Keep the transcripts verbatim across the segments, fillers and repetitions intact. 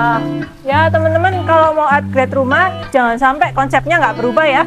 Ya teman-teman, kalau mau upgrade rumah jangan sampai konsepnya nggak berubah ya.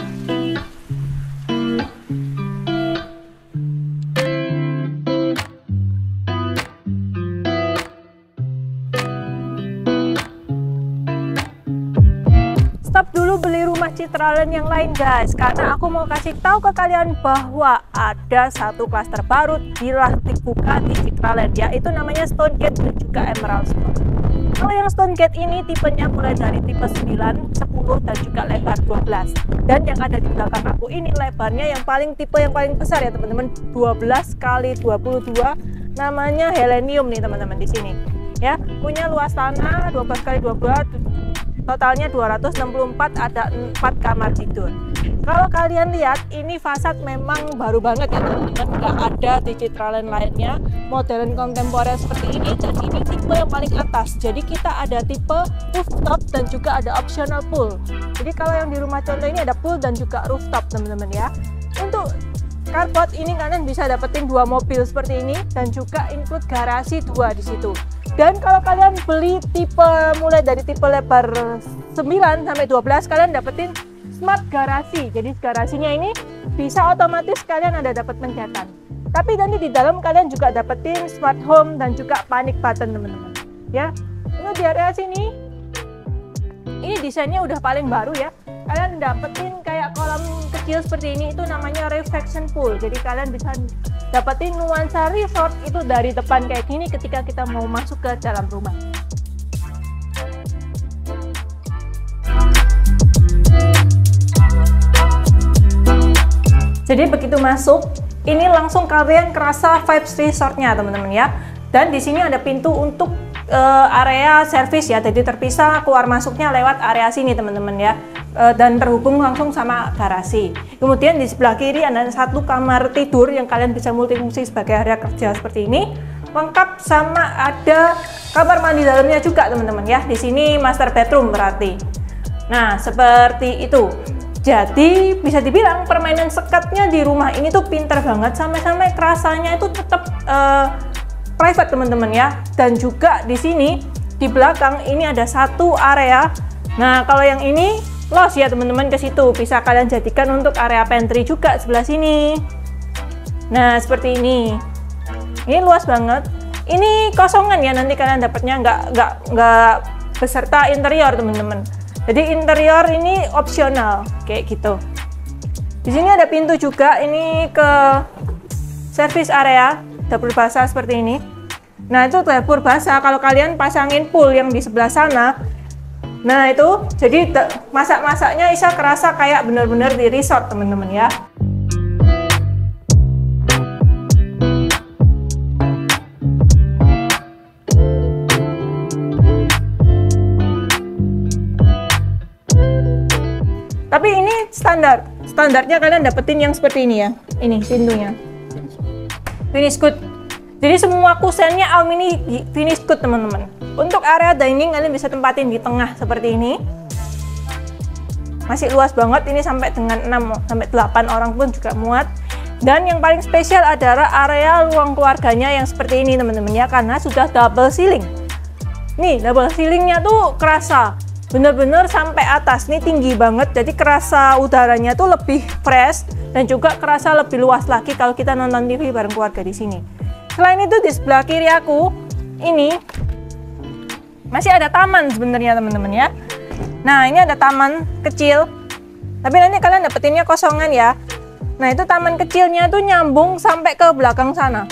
Stop dulu beli rumah Citraland yang lain guys, karena aku mau kasih tahu ke kalian bahwa ada satu klaster baru dilatih buka di Citraland, yaitu namanya Stonegate dan juga Emerald Stone. Kalau yang Stonegate ini tipenya mulai dari tipe sembilan, sepuluh dan juga lebar dua belas. Dan yang ada di belakang aku ini lebarnya yang paling tipe yang paling besar ya teman-teman, dua belas kali dua puluh dua, namanya Helenium nih teman-teman di sini. Ya, punya luas tanah dua belas kali dua puluh dua, totalnya dua ratus enam puluh empat, ada empat kamar tidur. Kalau kalian lihat ini fasad memang baru banget ya teman-teman, nggak ada di Citraland lainnya, modern kontemporer seperti ini, dan ini tipe yang paling atas. Jadi kita ada tipe rooftop dan juga ada optional pool. Jadi kalau yang di rumah contoh ini ada pool dan juga rooftop teman-teman ya. Untuk carport ini kalian bisa dapetin dua mobil seperti ini dan juga include garasi dua di situ. Dan kalau kalian beli tipe mulai dari tipe lebar sembilan sampai dua belas, kalian dapetin smart garasi. Jadi garasinya ini bisa otomatis kalian ada dapat pencetan. Tapi nanti di dalam kalian juga dapetin smart home dan juga panic button teman-teman. Ya, ini di area sini, ini desainnya udah paling baru ya. Kalian dapetin kayak kolam kecil seperti ini, itu namanya reflection pool. Jadi kalian bisa dapetin nuansa resort itu dari depan kayak gini ketika kita mau masuk ke dalam rumah. Jadi begitu masuk, ini langsung kalian kerasa vibes resortnya teman-teman ya. Dan di sini ada pintu untuk uh, area service ya, jadi terpisah keluar masuknya lewat area sini teman-teman ya. Dan terhubung langsung sama garasi. Kemudian di sebelah kiri ada satu kamar tidur yang kalian bisa multifungsi sebagai area kerja seperti ini, lengkap sama ada kamar mandi dalamnya juga teman-teman ya. Di sini master bedroom berarti. Nah seperti itu. Jadi bisa dibilang permainan sekatnya di rumah ini tuh pinter banget, sampai-sampai kerasanya itu tetap uh, private teman-teman ya. Dan juga di sini di belakang ini ada satu area. Nah kalau yang ini los ya teman-teman, ke situ bisa kalian jadikan untuk area pantry juga sebelah sini. Nah seperti ini, ini luas banget. Ini kosongan ya, nanti kalian dapatnya nggak nggak nggak beserta interior teman-teman. Jadi interior ini opsional kayak gitu. Di sini ada pintu juga, ini ke service area dapur basah seperti ini. Nah itu dapur basah, kalau kalian pasangin pool yang di sebelah sana, nah itu jadi masak-masaknya bisa kerasa kayak bener-bener di resort teman-teman ya. Tapi ini standar, standarnya kalian dapetin yang seperti ini ya. Ini pintunya finish good. Jadi semua kusennya alumini finish good teman-teman. Untuk area dining kalian bisa tempatin di tengah seperti ini. Masih luas banget, ini sampai dengan enam sampai delapan orang pun juga muat. Dan yang paling spesial adalah area ruang keluarganya yang seperti ini teman-teman ya, karena sudah double ceiling. Nih double ceilingnya tuh kerasa bener-bener sampai atas, nih tinggi banget, jadi kerasa udaranya tuh lebih fresh dan juga kerasa lebih luas lagi kalau kita nonton T V bareng keluarga di sini. Selain itu di sebelah kiri aku ini masih ada taman sebenarnya teman-teman ya. Nah ini ada taman kecil, tapi nanti kalian dapetinnya kosongan ya. Nah itu taman kecilnya tuh nyambung sampai ke belakang sana.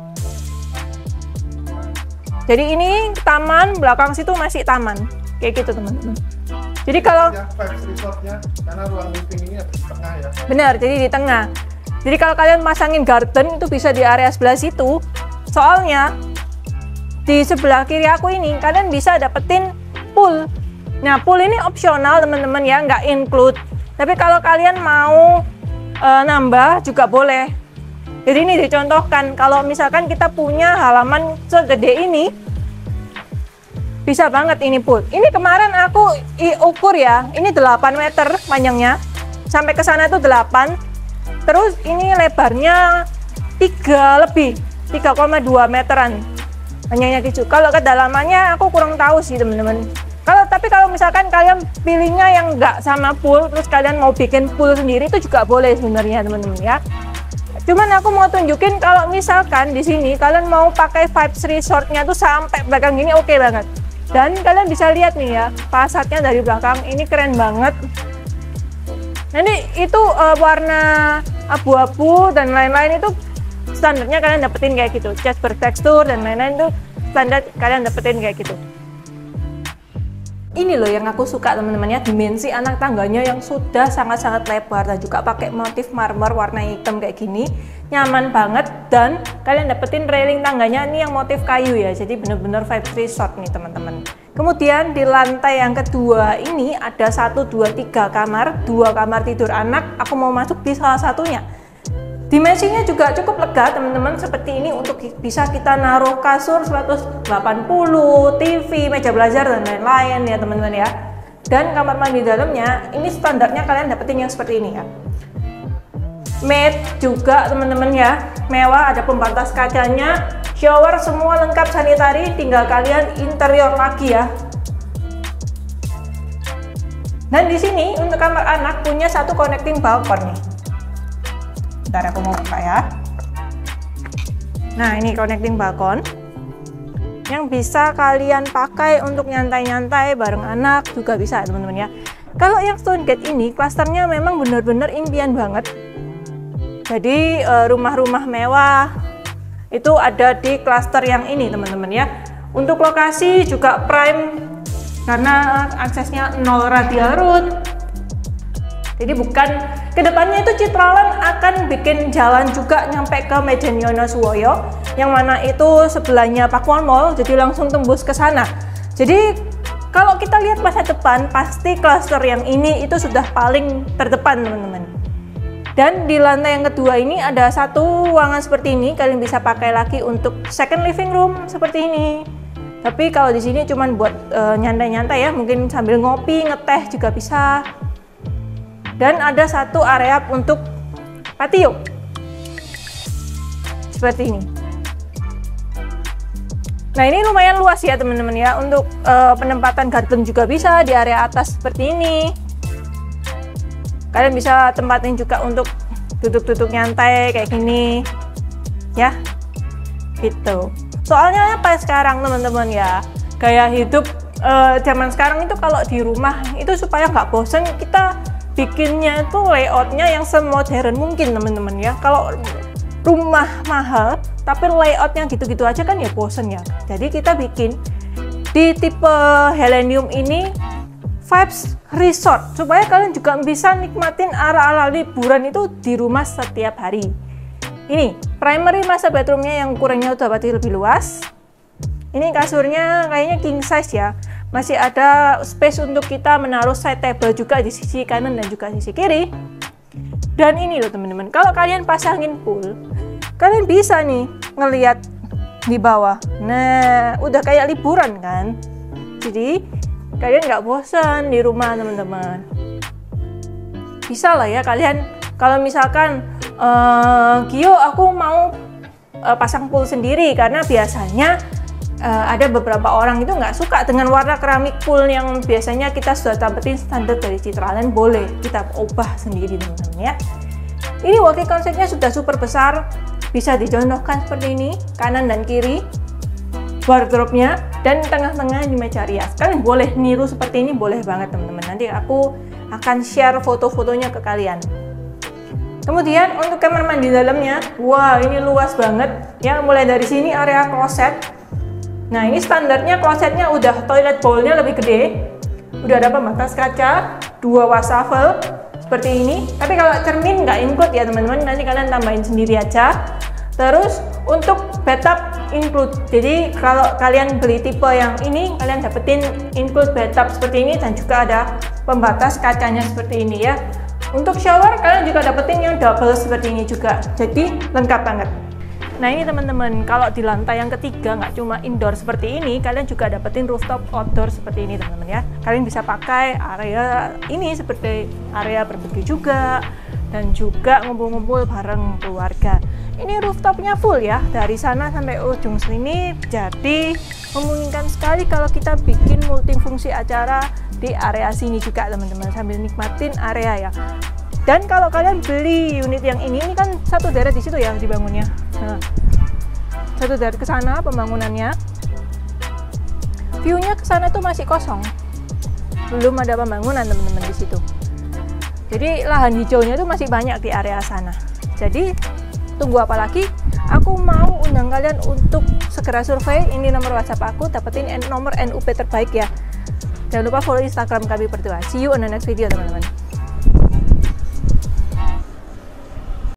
Jadi ini taman, belakang situ masih taman. Kayak gitu teman-teman. Jadi kalau ya, resortnya karena ruang living ini ada di tengah ya. Benar, jadi di tengah. Jadi kalau kalian pasangin garden itu bisa di area sebelah situ. Soalnya di sebelah kiri aku ini kalian bisa dapetin pool. Nah pool ini opsional teman-teman ya, nggak include. Tapi kalau kalian mau e, nambah juga boleh. Jadi ini dicontohkan kalau misalkan kita punya halaman segede ini, bisa banget ini pool. Ini kemarin aku ukur ya, ini delapan meter panjangnya, sampai ke sana itu delapan. Terus ini lebarnya tiga lebih, tiga koma dua meteran panjangnya gitu. Kalau kedalamannya aku kurang tahu sih teman-teman. tapi kalau misalkan kalian pilihnya yang nggak sama pool, terus kalian mau bikin pool sendiri itu juga boleh sebenarnya teman-teman ya. Cuman aku mau tunjukin kalau misalkan di sini kalian mau pakai vibes resortnya tuh sampai belakang gini, oke okay banget. Dan kalian bisa lihat nih ya, fasadnya dari belakang ini keren banget. Nanti itu uh, warna abu-abu dan lain-lain itu standarnya kalian dapetin kayak gitu. Cat bertekstur dan lain-lain itu standar kalian dapetin kayak gitu. Ini loh yang aku suka teman-teman ya, dimensi anak tangganya yang sudah sangat-sangat lebar dan juga pakai motif marmer warna hitam kayak gini, nyaman banget. Dan kalian dapetin railing tangganya ini yang motif kayu ya, jadi bener-bener vibes resort nih teman-teman. Kemudian di lantai yang kedua ini ada satu, dua, tiga kamar, dua kamar tidur anak. Aku mau masuk di salah satunya. Dimensinya juga cukup lega teman-teman, seperti ini untuk bisa kita naruh kasur seratus delapan puluh, T V, meja belajar dan lain-lain ya teman-teman ya. Dan kamar mandi dalamnya ini standarnya kalian dapetin yang seperti ini ya. Maid juga teman-teman ya, mewah, ada pembatas kacanya, shower semua lengkap sanitari, tinggal kalian interior lagi ya. Dan di sini untuk kamar anak punya satu connecting balkon nih. Bentar aku mau buka ya. Nah ini connecting balkon yang bisa kalian pakai untuk nyantai-nyantai bareng anak juga bisa teman-teman ya. Kalau yang Stonegate ini klasternya memang benar-benar impian banget. Jadi rumah-rumah mewah itu ada di klaster yang ini teman-teman ya. Untuk lokasi juga prime karena aksesnya nol radial road. Jadi bukan, kedepannya itu Citraland akan bikin jalan juga nyampe ke Mejen Yonosuwoyo, yang mana itu sebelahnya Pakuwon Mall, jadi langsung tembus ke sana. Jadi kalau kita lihat masa depan, pasti klaster yang ini itu sudah paling terdepan teman-teman. Dan di lantai yang kedua ini ada satu ruangan seperti ini, kalian bisa pakai lagi untuk second living room seperti ini. Tapi kalau di sini cuman buat nyantai-nyantai uh, ya, mungkin sambil ngopi, ngeteh juga bisa. Dan ada satu area untuk patio seperti ini. Nah ini lumayan luas ya teman-teman ya, untuk uh, penempatan garden juga bisa di area atas seperti ini. Kalian bisa tempatin juga untuk duduk-duduk nyantai kayak gini ya, gitu. Soalnya apa sekarang teman-teman ya, gaya hidup uh, zaman sekarang itu kalau di rumah itu supaya nggak bosen, kita bikinnya itu layoutnya yang semodern mungkin teman-teman ya. Kalau rumah mahal tapi layoutnya gitu-gitu aja kan ya bosen ya. Jadi kita bikin di tipe Helenium ini vibes resort supaya kalian juga bisa nikmatin ala-ala liburan itu di rumah setiap hari. Ini primary master bedroomnya yang ukurannya udah pasti lebih luas. Ini kasurnya kayaknya king size ya. Masih ada space untuk kita menaruh side table juga di sisi kanan dan juga sisi kiri. Dan ini loh teman-teman, kalau kalian pasangin pool, kalian bisa nih ngelihat di bawah. Nah, udah kayak liburan kan. Jadi kalian nggak bosan di rumah teman-teman. Bisa lah ya kalian, kalau misalkan uh, Gio aku mau uh, pasang pool sendiri, karena biasanya Uh, ada beberapa orang itu nggak suka dengan warna keramik pool yang biasanya kita sudah dapetin standar dari Citraland, boleh kita ubah sendiri teman-teman ya. Ini walk-in konsepnya sudah super besar, bisa dicontohkan seperti ini, kanan dan kiri wardrobe-nya, dan tengah-tengah di meja rias. Kalian boleh niru seperti ini, boleh banget teman-teman. Nanti aku akan share foto-fotonya ke kalian. Kemudian untuk kamar mandi dalamnya, wah ini luas banget ya, mulai dari sini area kloset. Nah ini standarnya klosetnya udah toilet bowl-nya lebih gede, udah ada pembatas kaca, dua wastafel seperti ini. Tapi kalau cermin nggak include ya teman-teman, nanti kalian tambahin sendiri aja. Terus untuk bathtub include, jadi kalau kalian beli tipe yang ini, kalian dapetin include bathtub seperti ini, dan juga ada pembatas kacanya seperti ini ya. Untuk shower kalian juga dapetin yang double seperti ini juga, jadi lengkap banget. Nah ini teman-teman, kalau di lantai yang ketiga nggak cuma indoor seperti ini, kalian juga dapetin rooftop outdoor seperti ini teman-teman ya. Kalian bisa pakai area ini seperti area barbecue juga, dan juga ngumpul-ngumpul bareng keluarga. Ini rooftopnya full ya, dari sana sampai ujung sini, jadi memungkinkan sekali kalau kita bikin multifungsi acara di area sini juga teman-teman, sambil nikmatin area ya. Dan kalau kalian beli unit yang ini, ini kan satu daerah di situ ya dibangunnya. Nah, satu daerah ke sana pembangunannya. View-nya ke sana tuh masih kosong. Belum ada pembangunan teman-teman di situ. Jadi lahan hijaunya tuh masih banyak di area sana. Jadi tunggu apa lagi? Aku mau undang kalian untuk segera survei. Ini nomor WhatsApp aku, dapetin nomor N U P terbaik ya. Jangan lupa follow Instagram kami berdua. See you on the next video teman-teman.